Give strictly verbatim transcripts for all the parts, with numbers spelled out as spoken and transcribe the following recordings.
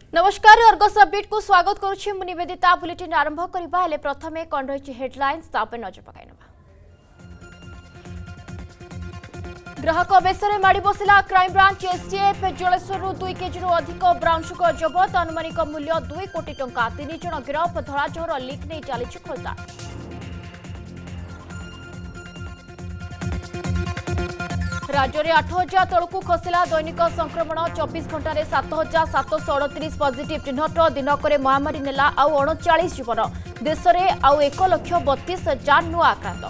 नमस्कार Argus update को स्वागत करुछि मु निवेदिता। बुलेटिन आरंभ करबा हेले प्रथमे कोन रहिछि हेडलाइंस तापे नजर पकाइनबा। ग्राहक बेसरे माड़ी बसिला क्राइम ब्रांच एसटीएफ जलेश्वर दुई केजी अधिक ब्राउन सुगर जबत अनुमानिक मूल्य दुई कोटी टंका तीन जन गिरफ धराजहर लिंक नहीं चली खोलता। राज्य में आठ हजार तलू खसला दैनिक संक्रमण चौबीस घंटे सात हजार सातश अड़तीस पॉजिटिव चिन्हट दिनक महामारी नेला आउ अड़चाश जीवन देश में आउ एक लक्ष बतीस हजार नुआ आक्रांत।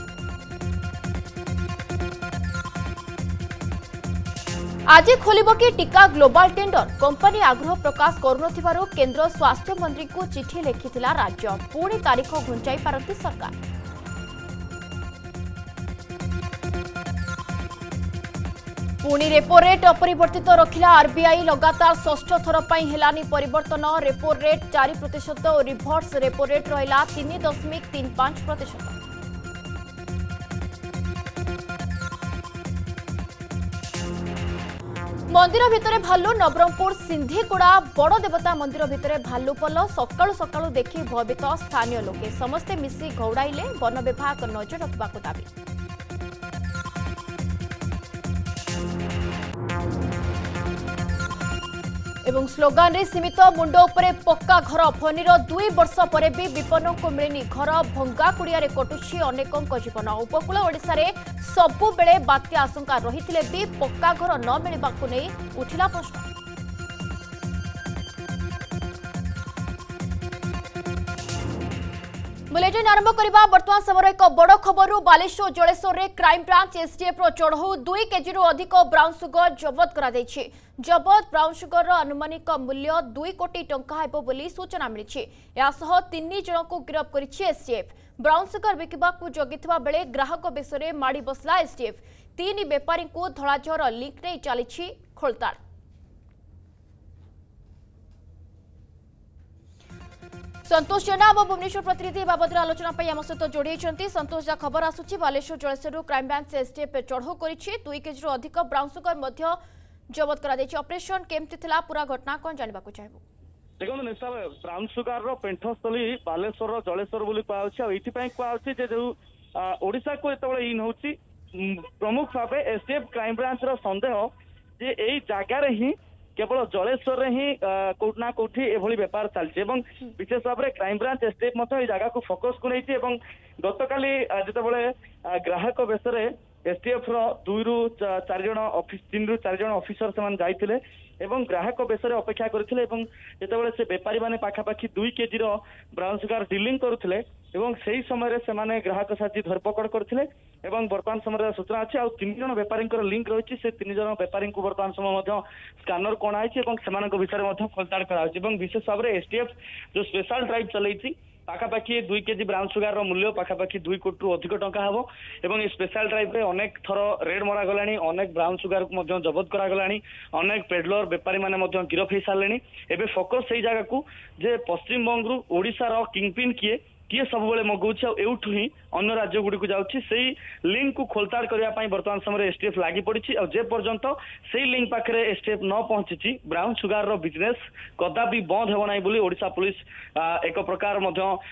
आज खोलिब कि टीका ग्लोबल टेंडर कंपनी आग्रह प्रकाश करुनथिबारु केंद्र स्वास्थ्य मंत्री को चिठी लिखिथिला राज्य पुणी तारीख घुंचाई पारती सरकार। पुणी रेपो रेट अपरिवर्तित रखिला आरबीआई लगातार षष्ठ थर पर हेलानी परिवर्तन रेपो रेट चार प्रतिशत और रिभर्स रेपो रेट रहिला तीन दशमिक तीन पांच प्रतिशत। मंदिर भितर भालू नवरंगपुर सिंधीगुड़ा बड़ देवता मंदिर भितर भालू पल सकाळु सकाळु देखि भयभीत स्थानीय लोके समस्ते मिसी घौड़ाइले वन विभाग नजर रखबाक दाबी। एवं स्लोगान रे सीमित मुंड उपरे पक्का घर फनीर दुई वर्ष पर भी विपन्न को मिलनी घर भंगा कुड़िया कटुछि अनेकों जीवन। उपकूल ओडिशा रे सबु बेले बात्या आशंका रहिथिले भी पक्का घर न मिलबाकु नै उठिला प्रश्न। बुलेटिन आरंभ करबा वर्तमान समय एक बड़ खबर। बालेश्वर जलेश्वर रे क्राइम ब्रांच एसटीएफ रो चढ़ऊ दुई केजी अधिक ब्राउन सुगर जबत करा दैछि। जबत ब्राउन सुगर रो अनुमानिक मूल्य दुई कोटी टंका हेबो बोली सूचना मिलिछि। यासह तीन जन को गिरफ्त करिछि एसटीएफ। ब्राउन सुगर बिकिबा को जगिथिबा बेले ग्राहक बेसरे माड़ी बसला एसटीएफ। तीन बेपारी को धराजहर लिंक नै चलिछि खोलताड़। संतोष जेना और भुवनेश्वर प्रतिनिधि बाबद आलोचना आम सहित जोड़ी संतोष जा खबर आसूची Baleswar Jaleswar crime branch STF चढ़ऊ करिछि दुई केजी अधिक ब्राउन सुगर मध्य जबत करा दैछि। ऑपरेशन केमति थिला पूरा घटना कोन जानिबा को चाहबो। देखो निशा ब्राउन सुगर रो पेंठस्थली बालेश्वर जलेश्वर बोली कहउछि आ एथि पई कहउछि जे जो ओडिसा को एतबळे इन होछि प्रमुख भाबे एसटीएफ क्राइम ब्रांच रो संदेह जे एई जागा रे ही केवल जलेश्वर ही कोठना कोठी एभली व्यापार चलछि एवं विशेष भाव में क्राइम ब्रांच एसटीएफ मत जगह को फोकस को नहीं एवं गतकाली जितेबाला ग्राहक बेसरे एसटीएफ रो दुई रु चार जन ऑफिस तीन रु चार जन ऑफिसर से जाइथिले एवं ग्राहक बेसरे अपेक्षा करथिले एवं जितेबाला से व्यापारी माने पाखापाखि दुई केजी रो ब्राउन सुगर डीलिंग करुथिले एवं सही समय से माने ग्राहक साथी धरपकड़ करथिले एवं वर्तमान समय सूचना अच्छी आउ तीन जन व्यापारी लिंक रही से तीन जन व्यापारी को वर्तमान समय स्कानर कणाई विषय में खोलताड़ कर विशेष भाव में एसटीएफ जो स्पेशल ड्राइव चलती पाखापाखि दुई केजी ब्राउन सुगर मूल्य पाखापाखि दुई कोटी रु अधिक टंका हम और स्पेशल ड्राइव रे अनेक थर रेड मरा गलानी अनेक ब्राउन सुगर को जबत करागलानी अनेक पेडलर व्यापारी माने गिरफ हो सारे एवं फोकस से जगह को जे पश्चिम बंग ओडिशा किंगपिन किए किए सब बेले मगाऊँ एठू ही अन्य राज्य गुड़ी को जाऊँगी से लिंक को खोलताड़ करने बर्तमान समय एसटीएफ लगी पड़ी और जे पर्यंत से लिंक पाखे एसटीएफ न पहुंची ब्राउन सुगर रो बिजनेस कदापि बंद हो ना बोली ओडिशा पुलिस एक प्रकार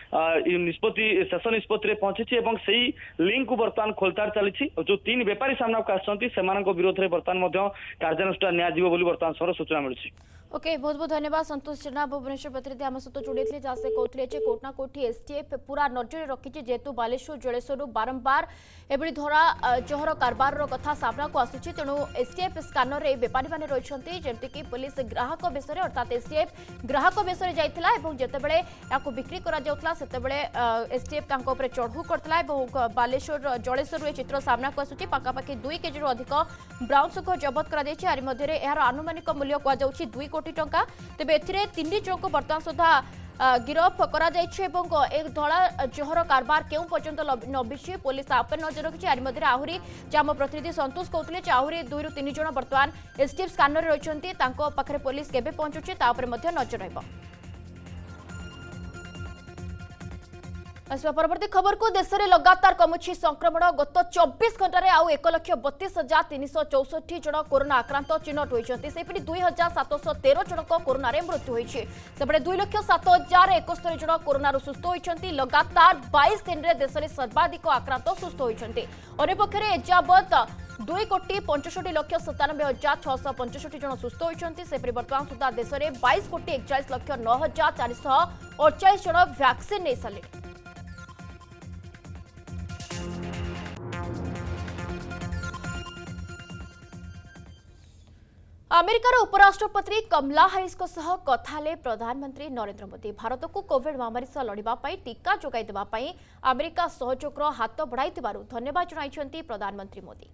निष्पत्ति शेष निष्पत्ति पहुंची और से लिंक को बर्तमान खोलताड़ चली जो तीन बेपारी सामना को आसमान विरोध में बर्तमान कार्यानुष्ठान नियाजिबो बोली बर्तमान समय सूचना मिली। ओके बहुत बहुत धन्यवाद संतोष जेना भुवनेश्वर प्रतिनिधि आम सहित जोड़ी जहाँ से कहते कोटना कोठी एसटीएफ पूरा नजर रखी जेहेतु बालेश्वर जलेश्वर बारंबार एभली धरा जहर कारबार कथा सामना को आसूची तेणु एसटीएफ स्कानर रे बेपारी माने रहिसंती जेंतिकी पुलिस ग्राहक बेसरे अर्थात एसटीएफ ग्राहक बेसरे जाइथिला एवं जेतेबेले याको बिक्री करा जाउतला सेतेबेले एसटीएफ तांको ऊपर चढ़ऊ करतला एवं बालेश्वर जलेश्वर चित्र सामना को आसूची पाखापाखि दुई केजी अधिक ब्राउन सुगर जबत करा दैछि। आरि मध्ये एहार अनुमानिक मूल्य कुआ जाउछि दुई कोटी टंका तेबे एथिरे तीन जन को वर्तमान सुधा गिरफ करा जाइछि एवं एक धड़ा जहर कारबार केउ पर्यंत नबिछि पुलिस आपे नजर रखिछि। आरि मध्ये आहुरी जाम प्रतिनिधि संतोष कहउतले आहुरी दुई रु तीन जन वर्तमान एसटीएफ स्कानर रहिसंती तांको पाखरे पुलिस केबे पहुंचुछि ता ऊपर मध्ये नजर रहइबो। आसवा परवर्ती खबर को देश में लगातार कमुछि संक्रमण गत चौबीस घंटे आउ एक लक्ष बतीस हजार तीन सौ चौसठी जन कोरोना आक्रांत चिन्हट होती सेपटे दुई हजार सातश तेरह जन कोरोना मृत्यु होती सेपटे दुई लक्ष सात हजार एकस्तरी जन कोरोना सुस्थ होती लगातार बाईस दिन में देश में सर्वाधिक आक्रांत सुस्थ होती अंपक्षे एजावत दुई कोटी पंचष्टि लक्ष सतानबे हजार छःश पंचष्टि जन सुस्थ होती सेपरी बर्तमान सुधा देश में बाईस कोटी एकचाश लक्ष नौ हजार चार अड़चाश जन वैक्सीन नहीं सारे। अमेरिकार उपराष्ट्रपति कमला हारिस कथा प्रधानमंत्री नरेंद्र मोदी भारत को कोविड महामारी से लड़िबा टीका जोगाई देबा पई अमेरिका सहयोग हाथ बढ़ाई धन्यवाद जणाइछंती प्रधानमंत्री मोदी।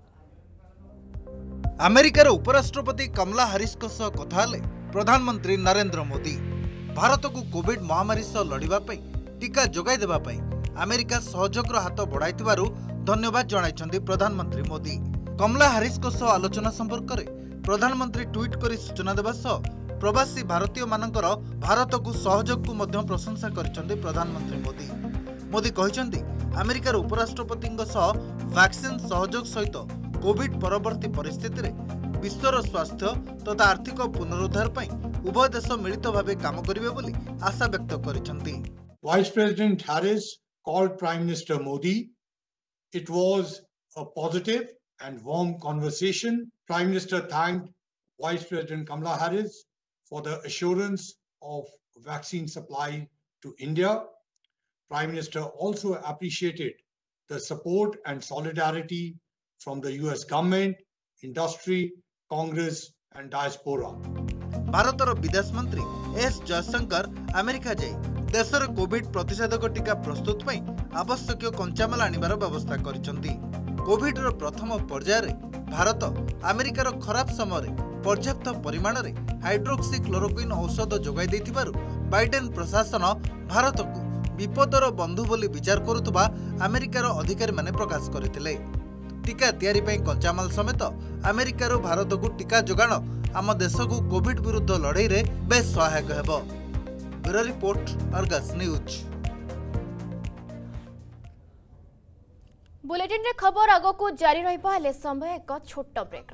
अमेरिकार उपराष्ट्रपति कमला हारिस कथा प्रधानमंत्री नरेंद्र मोदी भारत को कोविड महामारी से लड़िबा टीका जोगाई देबा पई अमेरिका सहयोग हाथ बढ़ाई धन्यवाद जणाइछंती प्रधानमंत्री मोदी। कमला हारिस आलोचना संपर्क में प्रधानमंत्री ट्वीट करी सूचना देवा सह प्रवासी भारतीय मानकर भारत को सहयोग को मध्य प्रशंसा करिसेंती प्रधानमंत्री मोदी। मोदी कहिसेंती अमेरिकार उपराष्ट्रपति वैक्सीन सहयोग सहित कोविड परवर्ती परिस्थिति रे विश्वर स्वास्थ्य तथा आर्थिक पुनरुद्धार पई उभय देश मिलित भावे काम करिवे बोली आशा व्यक्त करिसेंती। Vice President Harris called Prime Minister Modi. It was a positive and warm conversation. Prime Minister thanked Vice President Kamala Harris for the assurance of vaccine supply to India. Prime Minister also appreciated the support and solidarity from the U S government, industry, Congress and diaspora. भारतर विदेश मंत्री S Jaishankar America जाई देशर Covid प्रतिषेधक टीका प्रस्तुत पई आवश्यक कंचामाल आनिबार व्यवस्था करिसेंती। Covid रो प्रथम पर्यायर भारत अमेरिकार खराब समय पर्याप्त परिमाण रे हाइड्रोक्सी क्लोरोक्विन औषध जोगाई देथिबारु बाइडेन प्रशासन भारत को विपदर बंधु बोली विचार करुवा अमेरिकार अधिकारी माने प्रकाश करथिले। टीका तैयारी पई कंचामाल समेत अमेरिकार भारत को टीका जोगाण आम देश को कोविड विरुद्ध लड़ाई रे बेस सहायक हेबो। Bureau report Argus news. Bulletin रे खबर आगो को जारी रहिबा हेले समय एक छोट ब्रेक।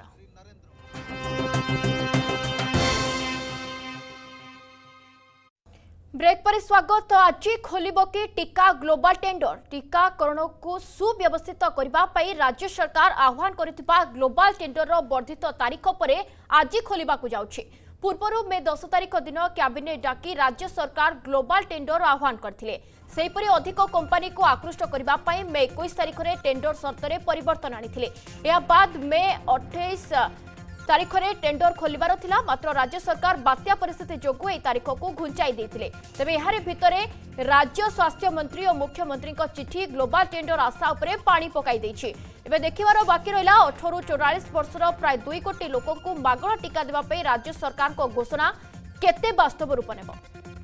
ब्रेक पर स्वागत। आज खोलिबो कि टीका ग्लोबल टेंडर टीकाकरण को सुव्यवस्थित करबा पई राज्य सरकार आह्वान करथिबा ग्लोबल टेंडर रो वर्धित तारीख पर आज खोलिबा को जाउछि। पूर्व मे दस तारीख दिन कैबिनेट डाकी राज्य सरकार ग्लोबल टेंडर आह्वान करथिले। सेहीपरि अधिक कंपनी को आकृष्ट करबा पई मे इक्कीस तारीख रे टेंडर शर्त रे परिवर्तन आनिथिले। या बाद मे अट्ठाईस तारीख रे टेंडर खोलिबार थिला मात्र राज्य सरकार बात्या परिस्थिति जोगु ए तारीख को घुंचाई देथिले। तबे एहारे भितरे राज्य स्वास्थ्य मंत्री और मुख्यमंत्री को चिठी ग्लोबल टेंडर आशा उपरे पानी पकाई दैछि। एबे देखिबार बाकी रहिला अठारह चौवालीस वर्षर प्राय दुई कोटी लोकों को मागणा टीका देबा पई राज्य सरकार को घोषणा केते वास्तव रूप नेबो।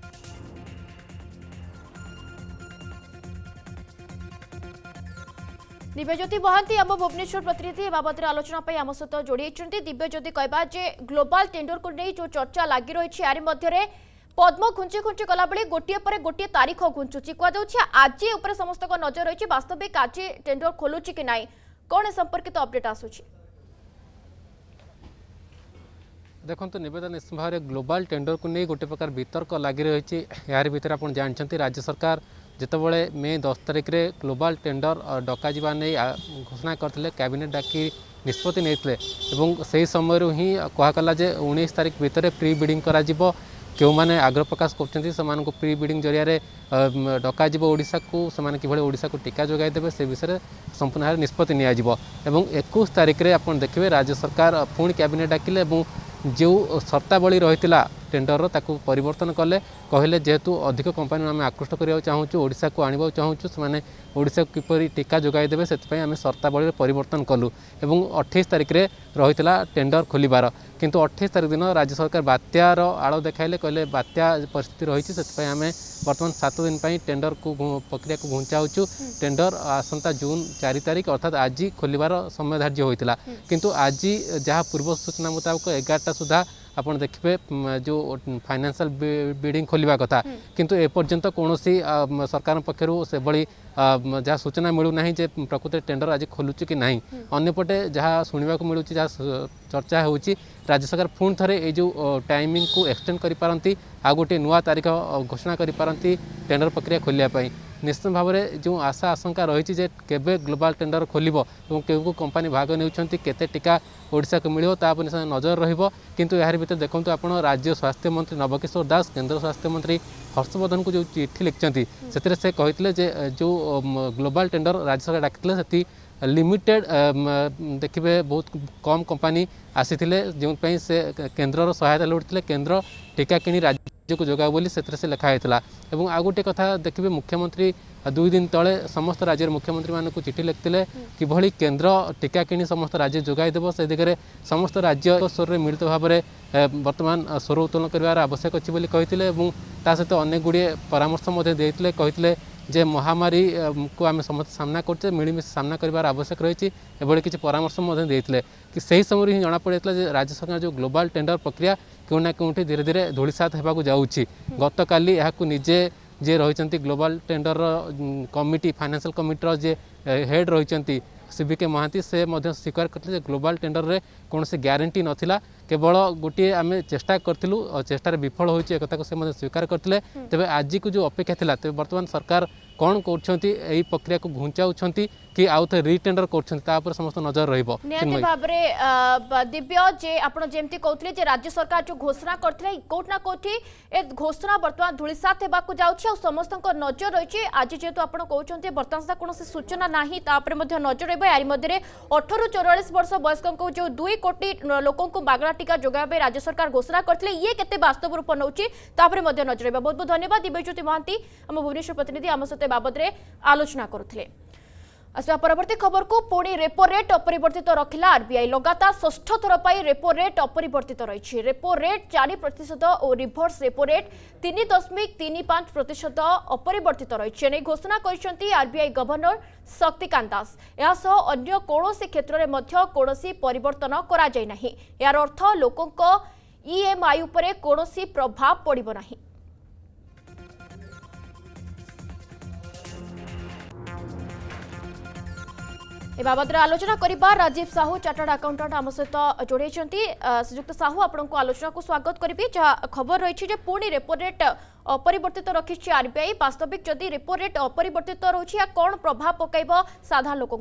दिव्यज्योति महांती आम भुवनेश्वर प्रतिनिधि बाबद आलोचना आम सहित जोड़ी दिव्यज्योति कहवा जे ग्लोबल टेंडर को नहीं जो चर्चा लगी रही यार मध्य पद्म घुंची घुंची गला बेले गोटे पर गोटे तारीख घुंचुची कहुच्छे आज उपर समस्त नजर रही वास्तविक आज टेंडर खोलुची कि नहीं कौन संपर्कित अपडेट आसूची। देखो निवेदन निश्चित भाव में ग्लोबल टेंडर को नहीं गोटे प्रकार वितर्क लगी रही यार भर आप जानते राज्य सरकार जितेबाला मे दस तारीख रे ग्लोबल टेंडर डका जावा नहीं घोषणा करते कैबिनेट डाकी निष्पत्ति नहीं से समय ही कहला जे उन्नीस तारीख भितर प्री बिडिंग करा जिवो क्यों मैंने आग्रह प्रकाश कर प्री बिडिंग जरिया डका ओडिशा को से किभଳି ओडिशा को टीका जोगाई देवे से विषय संपूर्ण भाव निष्पत्ति नियाजिवो। एवं इक्कीस तारीख रे आपण देखिए राज्य सरकार पुणी कैबिनेट डाकिले जो शर्तावली रही टेंडर ताकू परिवर्तन कले कहले जेहेतु अधिक कंपनी आम आकृष्ट करने चाहूँ ओडिशा को आने चाहूँ से ओडिशा को किपरि टीका जोगाई देवे से आम शर्तावली परिवर्तन कलु एवं अट्ठाईस तारीख रे रही टेंडर खोलिबार किंतु अट्ठाईस तारीख दिन राज्य सरकार बात्यार आड़ देखाइले कहले बात्या परिस्थिति रही से आम बर्तमान सात दिन टेंडर को प्रक्रिया को घुंचाऊँ। टेंडर आसंता जून चार तारीख अर्थात आज खोलिबार समय धार्य होता किंतु आज जहाँ पूर्व सूचना मुताबक एगारटा सुधा आपन देखिए जो फाइनेंशियल बिडिंग खोलिबा कथा किंतु एपर्यंत कौन सरकार पक्षर से भली जहाँ सूचना मिलूना जे प्रकृति टेंडर आज खोलुची कि नहीं अन्यपटे जहाँ शुणा मिलूँ जहाँ चर्चा हो राज्य सरकार पुणी थे ये जो टाइमिंग को एक्सटेंड करें आ गोटे नुआ तारीख घोषणा करें टेंडर प्रक्रिया खोलियापाई निश्चित भाव में जो आशा आशंका रही है केबे ग्लोबल टेंडर खोल और केउ कंपानी भाग नहीं केते टीका ओडिशा को मिलो तापर नजर रहिबो किंतु यार भीतर देखो आप राज्य स्वास्थ्य मंत्री नवकिशोर दास केंद्र स्वास्थ्य मंत्री हर्षवर्धन को जो चिठी लिखिं से कहते जो ग्लोबल टेंडर राज्य सरकार डाकिले से लिमिटेड देखिए बहुत कम कंपानी आसी जो से केन्द्र सहायता लोड़ी केन्द्र टीका किणी राज्य को जोगा बोली से लिखाई और आ गोटे कथा देखिए मुख्यमंत्री दुई दिन तले समस्त राज्य मुख्यमंत्री मान को चिठी लिखते कि केन्द्र टीका किणी समस्त राज्य जोगाई देव से दिगरे समस्त राज्य स्वर में मिलित भाव में वर्तमान स्वर उत्तोलन कर आवश्यक अच्छी कहते सहित अनेक गुड़े परामर्श देते कहते जे महामारी को आम समस्त सामना करते मिलमिश सामना कर आवश्यक रही एभली किसी परामर्श देते कि सही समय ही जना पड़ा राज्य सरकार जो ग्लोबल टेंडर प्रक्रिया क्यों ना क्यों धीरे धीरे धूलिसात होगा जाऊँगी गत काली निजे जे रही ग्लोबल टेंडर कमिटी फाइनेंशियल कमिटीर जे हेड रही सीबीके महांती से स्वीकार करते ग्लोबल टेंडर रे कौन से ग्यारंटी नथिला केवल गोटे आम चेष्टा करूँ चेष्टार विफल होती को से स्वीकार करते तेज आज को जो अपेक्षा थिला तेज वर्तमान सरकार कौन कर प्रक्रिया को घुंचाऊँ कि आउ थे रिटेंडर कर समस्त नजर रहिबो नियंती भाबरे दिव्य जे आपण जेमती कहउतले जे राज्य सरकार जो घोषणा करथिले कोट ना कोठी ए घोषणा वर्तमान धुलिसात हेबा को जाउछि आ समस्त को नजर रहिछि आज जेतु आपण कहउछन्ते वर्तमान सा कोनोसी सूचना नाही तापरे मध्ये नजर रहबो यारी मध्ये अठारह चौवालीस वर्ष वयस्क को जो दो कोटी लोकों को बागला टीका जोगाबे राज्य सरकार घोषणा करथिले ये केते वास्तव रूप नउछि तापरे मध्ये नजर रहबो बहुत बहुत धन्यवाद दिव्यज्योति महांती हम भुवनेश्वर प्रतिनिधि आम सते बाबद रे आलोचना करुथिले। आसवा परवर्ती खबर को पुणी रेपो रेट अपरिवर्तित रखिला आरबीआई लगातार षष्ठ थर पर रेपो रेट अपरिवर्तित रही रेपो रेट चार प्रतिशत और रिभर्स रेपो रेट तीन दशमिक तीन पांच प्रतिशत अपरिवर्तित रही घोषणा कर आरबीआई गवर्नर शक्तिकांत दास यह अन्य कौन क्षेत्र में कौन परिवर्तन करा जाय नाही यार अर्थ लोकों ईएमआई उपरे कौन प्रभाव पड़िबो नाही। ए बाबद आलोचना करिबा राजीव साहू चार्टर्ड अकाउंटेंट आम सहित जोड़े श्रीजुक्त साहू आपण को आलोचना को स्वागत करी जहाँ खबर रही है पुणी रेपो रेट अपरिवर्तित रखी आरबीआई वास्तविक जदि रेपो रेट अपरिवर्तित रही कौन प्रभाव पकड़ साधारण लोकों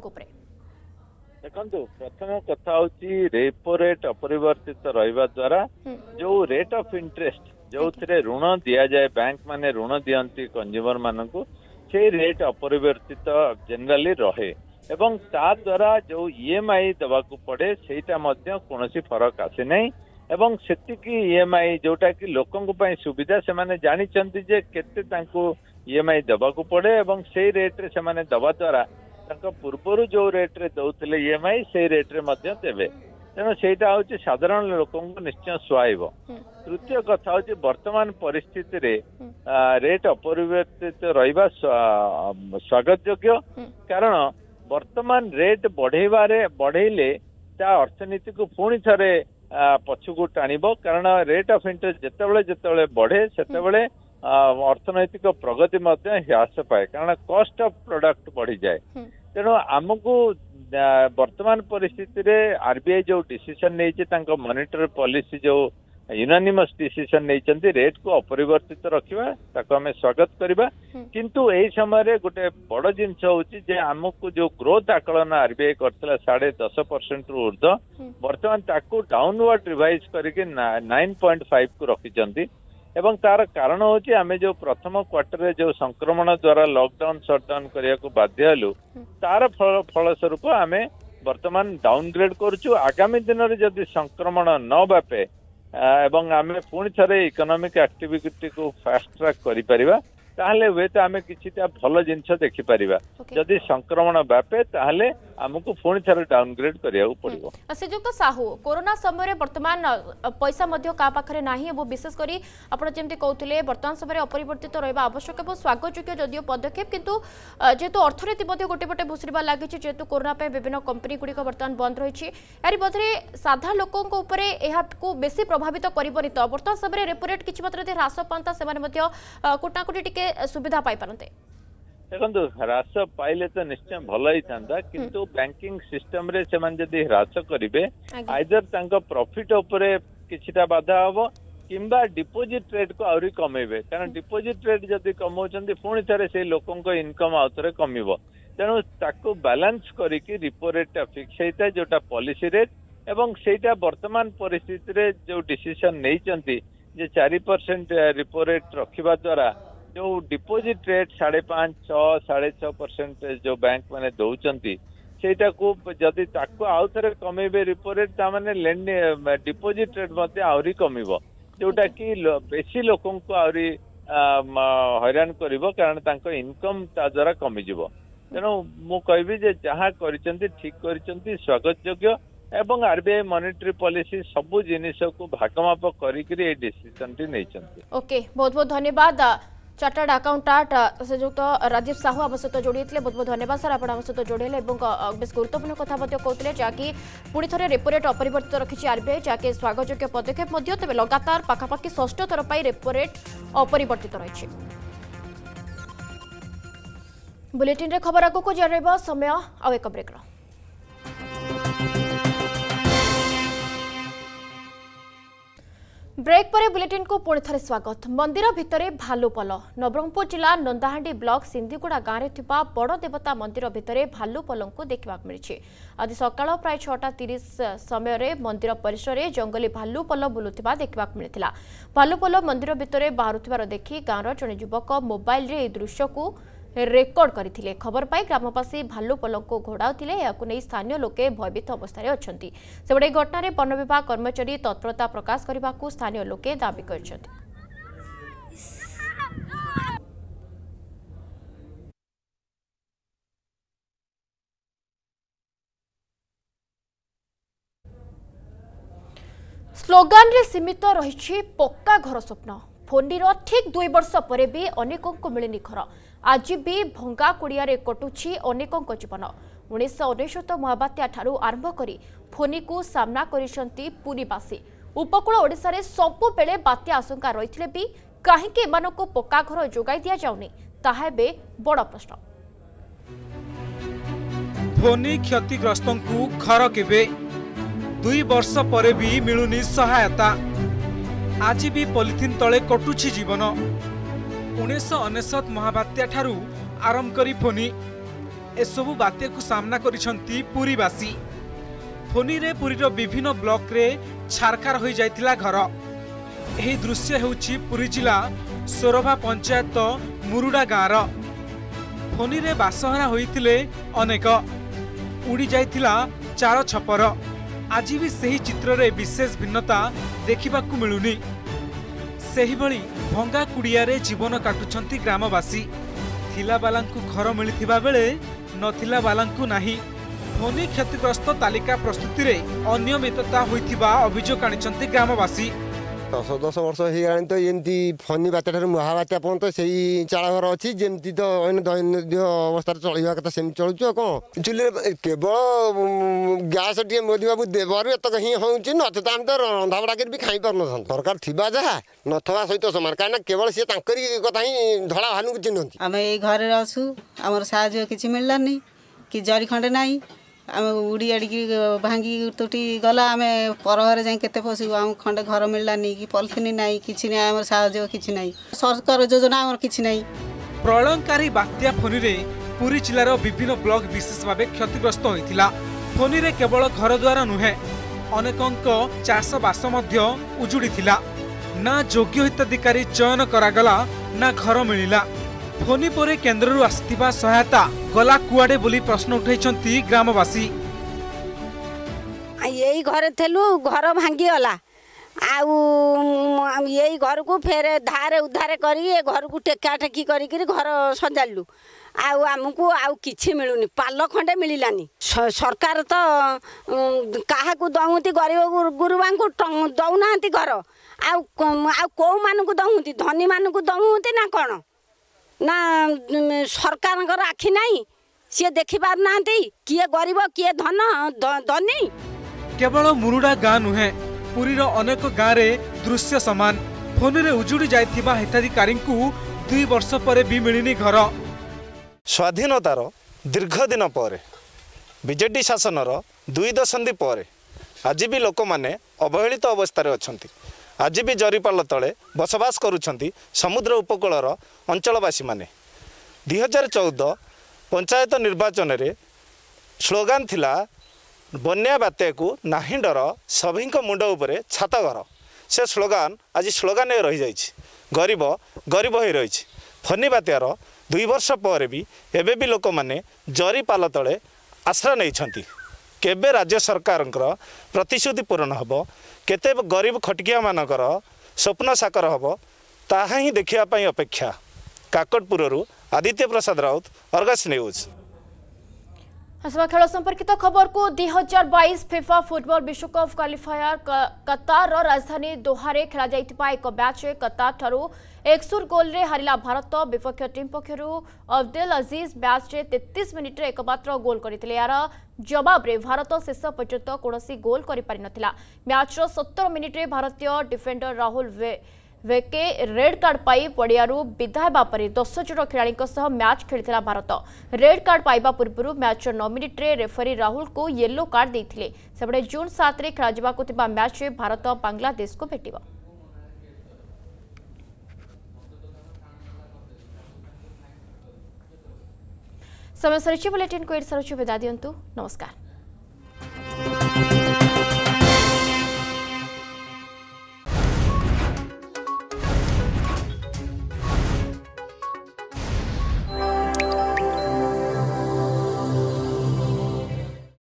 देखो प्रथम कथा हूँ रेपो रेट अपरिवर्तित रहा द्वारा जो रेट ऑफ इंटरेस्ट जो थे ऋण दि जाए बैंक माने ऋण दियंती कंज्यूमर मानक से रेट अपरिवर्तित जनरली रहे एवं ता द्वारा जो ईएमआई देवाक पड़े सेटा कौन फरक आसे नहीं एवं सेतिकी ईएमआई जोटा कि लोकों सुविधा से माने जानी जे केते तांको ईएमआई देवाक पड़े एवं से रेट रे से माने दवा द्वारा तांको पूर्वरु जो रेट रे दउथिले ईएमआई से रेट रे मध्य देबे तेणु सेटा होची साधारण लोकों को निश्चय सुहाइबो। तृतीय कथा होची वर्तमान परिस्थिति रे रेट अपरिवर्तित रहिबा स्वागत योग्य कारण वर्तमान रेट बढ़ेबारे बढ़ेले ता अर्थनीति को पुणी थरे पछुको टाणिबो कारण रेट ऑफ इंटरेस्ट जेतेबेले जेतेबेले बढ़े सेतेबेले अर्थनैतिक प्रगति मध्य ह्रास पाए कारण कॉस्ट ऑफ प्रोडक्ट बढ़ी जाए तेणु आमको वर्तमान परिस्थिति रे आरबीआई जो डिसीजन नहीं तांको मॉनिटरी पॉलिसी जो यूनानिमस डिसीजन नहीं रेट को अपरिवर्तित रखा ताको आम स्वागत करवा किंतु एई समय रे गोटे बड़ जिनस होची जे आमको जो ग्रोथ आकलन आरबीआई करथिला साढ़े दस परसेंट रु ऊर्ध्व वर्तमान ताको डाउनवर्ड रिवाइज करके नाइन पॉइंट फाइव को रखिचंती एवं तार कारण होची आमे जो प्रथम क्वार्टर रे जो संक्रमण द्वारा लॉकडाउन शटडाउन करिया को बाध्य हलु तार फल फलस्वरूप आमे वर्तमान डाउनग्रेड करछु आगामी दिन रे जदि संक्रमण न बापे एवं आमे पुणी थे इकोनॉमिक एक्टिविटी को फास्ट ट्रैक करि परिबा ताहले हुए तो आम किछिटा भल जिनस देखि परिबा जदि संक्रमण व्यापे ताहले हमको पुणी थे डाउनग्रेड करिया पड़ो। श्रीजुक्त साहू कोरोना समय वर्तमान पैसा मध्य का पाखरे नाही वो विशेष करी आपण जेमति कहउथिले वर्तमान समय अपरिवर्तित रहबा आवश्यक और स्वागतयोग्य जदियो पदक्षेप किंतु जेतु अर्थनीति मध्य गोटे पटे भुसरिबा लागिछि जेतु कोरोना पे विभिन्न कंपनी गुड़िक वर्तमान बंद रही यारी मध्य साधारण लोकों उपरे एहाको बेसी प्रभावित करबनी तो वर्तमान समय रेपो रेट किछि मात्रा ह्रास पांता सेमाने मध्य कोटाकोटी टिके सुविधा पाई पारंते। देखो ह्रास पाइले तो निश्चय भल ही था किंतु बैंकिंग सिस्टम रे से जदि ह्रास करेंगे आइदर तांको प्रॉफिट उपरे किछिटा बाधा हबो किंबा डिपोजिट रेट को आउरी कमेबे कारण डिपोजिट रेट जदि कमाउछंती पुणी थे से लोकंको इनकम आउथरे कमिबो तेणु ताको बैलेंस करिकि रिपो रेट टा फिक्स होता है जोटा पॉलिसी रेट एवं सेटा वर्तमान परिस्थिति रे जो डिसीजन नैचंती जे चार परसेंट रिपो रेट रखिबा द्वारा जो डिपोजिट रेट साढ़े पांच छः साढ़े छः परसेंट जो बैंक मैंने दौरान सेटा को जदि ताको आउ थे कमेबे रिपो रेट तामाने लेंड डिपोजिट रेट मते आउरी कमिबो जोटा कि बेसी लोकों को आउरी हैरान करिवो कारण तांको इनकम ता द्वारा कमी जिवो तेणु मु कहबी जे जहाँ करिसेंती ठीक करिसेंती स्वागत योग्य एवं आरबीआई मॉनेटरी पॉलिसी सबु जिनिस को भागमाप करिकरी ए डिसीजन टी नैचंती। ओके बहुत बहुत धन्यवाद चार्टर्ड अकाउंटेंट श्रीजुक्त राजीव साहू आम सहित जोड़ी बहुत बहुत धन्यवाद सर आप सहित जोड़े बेस गुरुत्वपूर्ण कथा कहते जहाँकि पुणी थे रेपो रेट अपरिवर्तित रखी आरबीआई जहाँकि स्वागतयोग्य पदक्षेप तेज लगातार पाखापाखि षष्ठ थर पर रेपो रेट अपरिवर्तित रही। बुलेटिन रे खबर आगक जान समय आउ एक ब्रेक। ब्रेक पर बुलेटिन को पुणी थे स्वागत। मंदिर भितरे भालुपल नवरंगपुर जिला नंदाहांडी ब्लॉक सिंधीगुड़ा गाँव में थिबा बड़ देवता मंदिर भितरे भालुपल को देखा मिली। आज सकाळ प्राय छटा तीस समय मंदिर परिसर में जंगली भालुपल बुलुवा देखा मिलता। भालुपल मंदिर भितरे बाहर देखि गाँवर जड़े युवक मोबाइल रे दृश्य को रेकर्ड करथिले। खबर पाई ग्रामवासी भालुपल को घोड़ाउथिले याकु नै स्थानीय लोके भयभीत अवस्था रे अछंती। सेबडे घटना रे वन विभाग कर्मचारी तत्परता प्रकाश करबाकू स्थानीय लोके दाबी करछंती। स्लोगान रे सीमित रही पक्का घर स्वप्न फोंडीर ठीक दुई वर्ष पर भी अनेकों मिलनी घर आज भी भंगा कुड़िया कटुछि अनेकों जीवन उन्नीस अनेशत महाबात्या ठारू आरंभ करी फोनी को सामना करिसंती पुरीवासी उपकूल ओडिशा रे सबु बेले बात्या आशंका रही भी कहीं एमानकु पक्का घर जोगाई दिया जाउनी ताहा एबे बड़ प्रश्न। फोनी क्षतिग्रस्तों को घर केबे दुई वर्ष पर भी मिलुनी सहायता आज भी पॉलिथिन तले कटुछि जीवन उन्नीस अनेशत महाबात्या ठारू आरंभ करी फोनी एसबू बात्या को सामना करिसंती पुरीवासी फोनी रे पुरीर विभिन्न ब्लॉक रे छारखार हो जाइतिला घर एही दृश्य हेउछि पुरी जिला सोरभा पंचायत मुरुडा गाँव फोनी रे बासहरा होइतिले अनेक उड़ी जाइतिला चार छपर आज भी सही चित्र रे विशेष भिन्नता देखा मिलूनी सही भली भंगा कुड़िया रे जीवन काटुछंती ग्रामवासी थिला बालांकु घर मिलिथिबा बेले नथिला बालांकु नाही फोनी क्षतिग्रस्त तालिका प्रस्तुति रे अनियमितता होइथिबा अभियोग आनिछंती ग्रामवासी दस दस वर्ष हो तो एमती फनी बात्या ठार महाबात्या पर्यंत से चाल घर अच्छी जमी तो दैनंदिन अवस्था चलवा कथा सेम चलुच कौन चूल्हे केवल गैस टे मोदी बाबू देवर एतक ही हूँ नचे तो आम तो रंधा बड़ा भी खाई पार न सरकार थी जहाँ नथवा सहित सामान कहीं केवल सी कथा ही धड़ा भालू को चिन्हती आम ये घर अच्छु आमर साहय कि मिललानी कि जरी खंडे ना आम उड़ी आड़िकी भांगी तुटी गला आम पर घर जाए केते फसबू आम खंडे घर मिललानी कि पॉलिथिन नाई किछि नै आमर साहय किछि नै सरकार योजना आमर किछि नै। प्रलयंकारी बात्या फोनी रे पुरी जिलार विभिन्न ब्लॉक विशेष भाव क्षतिग्रस्त होइतिला। फोनी रे केवल घर द्वार नुहे अनेकंक चाष बास मध्य उजुड़ी थिला ना योग्य हिताधिकारी चयन करागला ना घर मिलिला। फोनी परे केन्द्ररू आसिथिबा सहायता गला कुआडे बोली प्रश्न उठाइछंती ग्रामवासी। यही घर थेलु घर भांगी गला आउ यही घर को फेर धारे उधारे करी घर को टेका टेकी करी घर सजालु आउ आमको आउ किछि मिलुनी पाल खंडे मिलानी सरकार तो क्या दौती गरीब गुरुबा को दौना घर आउ कौ मान को दौती धनी मान को दौती ना कौन ना सरकार आखि नहीं सी देखि पार ना किए गरीब किए धन धनी केवल मुरुडा गाँ नुहे पुरीर अनेक गाँव में दृश्य समान फोन रे उजुड़ी जाइथिबा हिताधिकारी दुई वर्ष पर भी मिलनी घर स्वाधीनतार दीर्घ दिन पर बीजेडी शासनर दुई दशंधि पर आज भी लोक मैंने अवहेलित अवस्था अच्छा आज भी जरीपाल तले बसवास करुछंती समुद्र उपकूलर अंचलवासी माने दुई हजार चौदह पंचायत निर्वाचन रे स्लोगान थिला बन्या बात्या को नाही डर सभी मुंड उपरे छात घर से स्लोगान आज स्लोगान रही जाइछि गरीब गरीब हो रही फनी बात्यार दुई वर्ष पर भी एबे भी लोक माने जरी पाल तले आश्रय नहीं केबे राज्य सरकार प्रतिश्रुति पूरण हम केते गरीब खटिकिया मानकर स्वप्न साकार हम ताहा ही देखिया अपेक्षा काकटपुररू आदित्य प्रसाद राउत अर्गस न्यूज। आसवा खेल संपर्कित खबर को दुई हजार बाईस फिफा फुटबॉल विश्वकप क्वालिफायर कतार राजधानी दोहारे खेल जाइतिबा एक मैच कतार ठारू एकसुर गोल रे हारिला भारत विपक्ष टीम पक्षरु अब्दुल अजीज मैच रे तैंतीस मिनिट रे एकमात्र गोल करथिले यार जवाब रे भारत शेष पर्यंत कोनोसी गोल करि पारि नथिला मैच रो सत्तर मिनिट रे भारतीय डिफेंडर राहुल वे वेके रेड कार्ड पाई पड़ियारू विदाय बापरे दस जन खेलाड़ी मैच खेलता भारत रेड कार्ड पाइबा पूर्व मैच नौ मिनिट रे रेफरी राहुल को येलो कार्ड देते सेपटे जून सात रे खेल जावा मैच रे भारत बांग्लादेश को भेटिबा। समय सरिछि बुलेटिन को एड सरुछि विदा दियंतु नमस्कार।